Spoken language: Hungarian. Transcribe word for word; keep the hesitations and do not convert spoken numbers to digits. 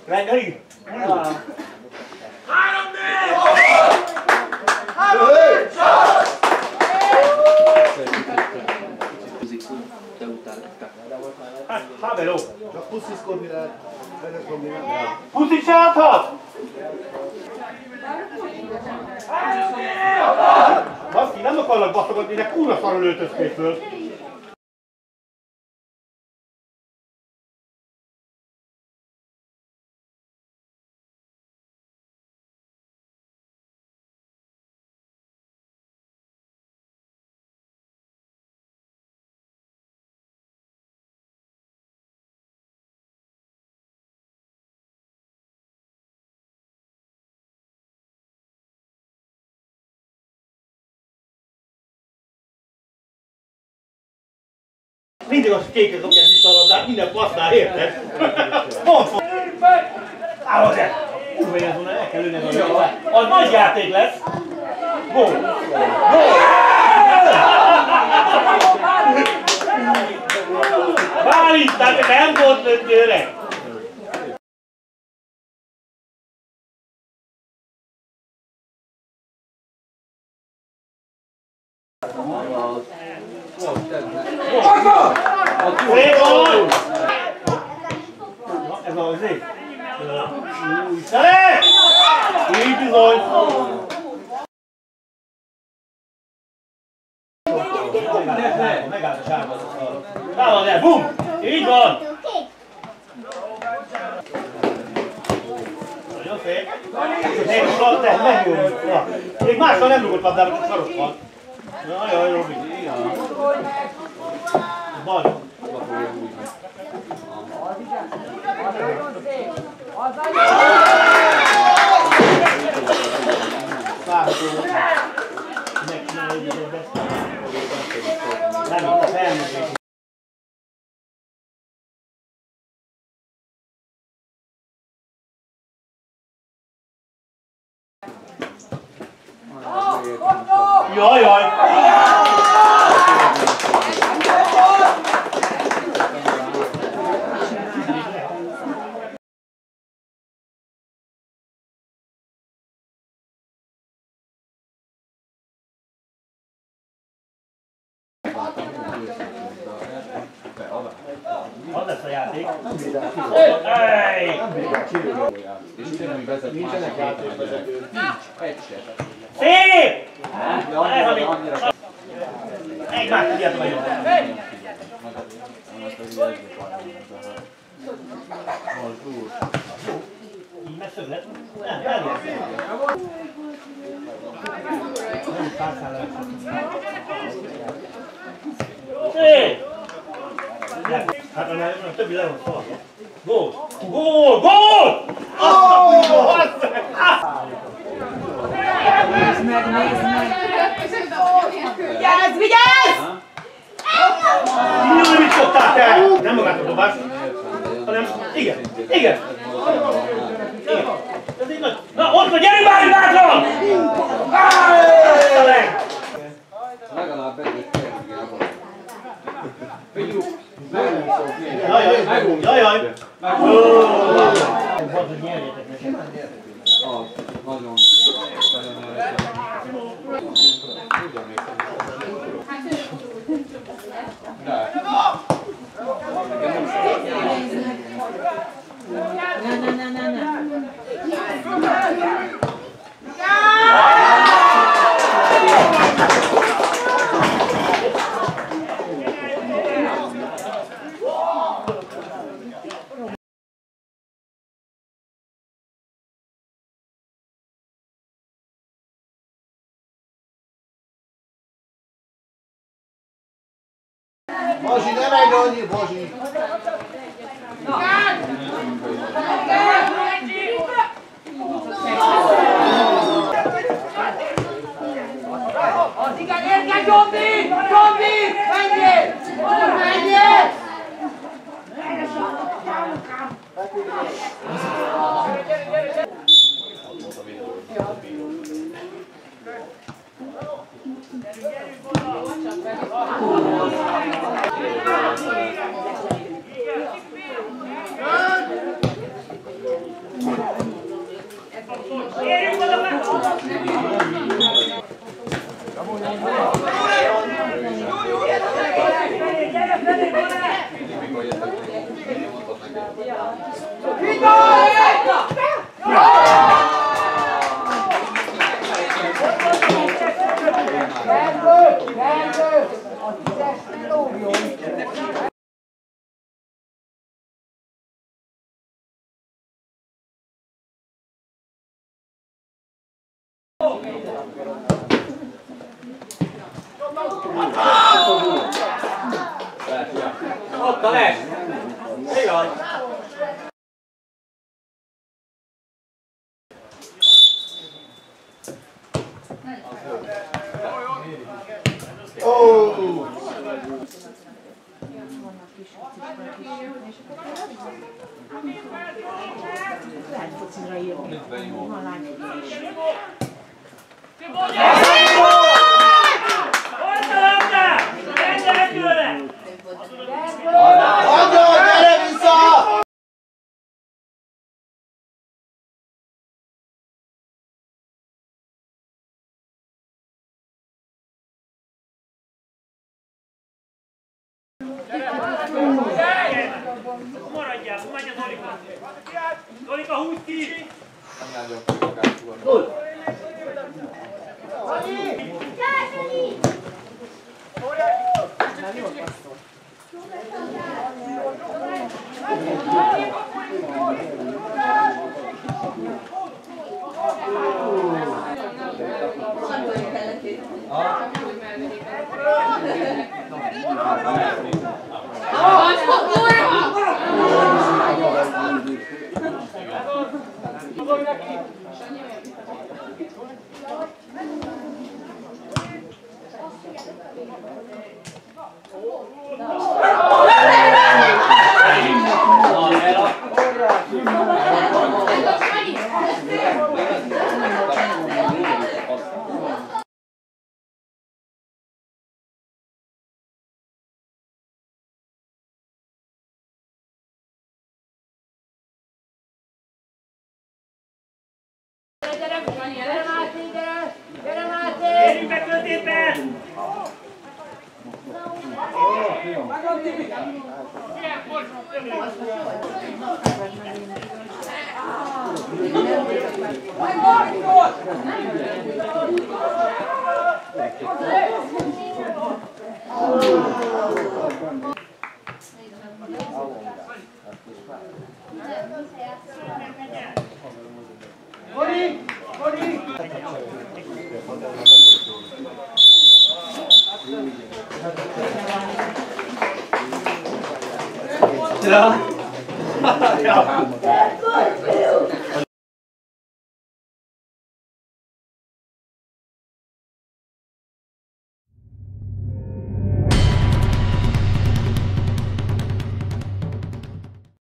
Reggeli? Három négy! Három négy! Hát, haveró! Csak pusztiszkodni lehet. Kombinálni. Puszi se adhat! Baszki, nem akarlak baszogatni, de kurva szarul öltözték föl. Mindig az kékek kapják vissza a labdát, minden passznál, érted? Mondd fog! Állod el! Kurva ilyen volna, el kell lőni a labdát. Az nagy játék lesz! Gól! Gól! Bálint, tehát nem volt lőttőre! Szép volt! Ez az ég! Szeret! Így bizony! Megállt a sárban. Állad el, bum! Így van! Nagyon szép! Még urat, te megnyúlva! Még mással nem rúgott labdába, csak szaros van. Jaj, Robi! Baj! Várható volt. Megcsinálja egy időben. Nem itt a felmondás. Jaj, jaj! Az lesz a játék. Ej! És ugyanúgy vezet nincsenek játékvezetők. Nincs, egy se. Szép! Egy már tudjátok vagyok. Így messzebb lett? Nem, elérsz. Nem párszál le. Szép! Hát a többi le van szalva. Gól! Gól! Gól! Azt a kurva! Azt! Nézd meg, nézd meg! Vigyázz, vigyázz! Jaj, mit szokták te? Nem magát a dobást, hanem igen, igen. Igen. Ez így nagy. Na, ott vagy, gyerünk már, bátran! Legalább egyet kell. Figyú! Jajjaj, jajjaj! Volt, hogy nyerjétek nekem. Az, nagyon. Ugyan még. De. Ne, ne, ne, ne, ne. Bozsi, ne menj annyi, Bozsi! Az igen, érke, Gyombi! Gyombi! Menjél! Menjél! Ott a lesz! Igaz! Oh! Lehet focira írni. Van lány. Adja, gyere vissza! Maradjál, menj a Zolika! Zolika, húzd ki! Nem nagyon fogják. Érjünk be középen! Gori! Gori! Ja. Ja.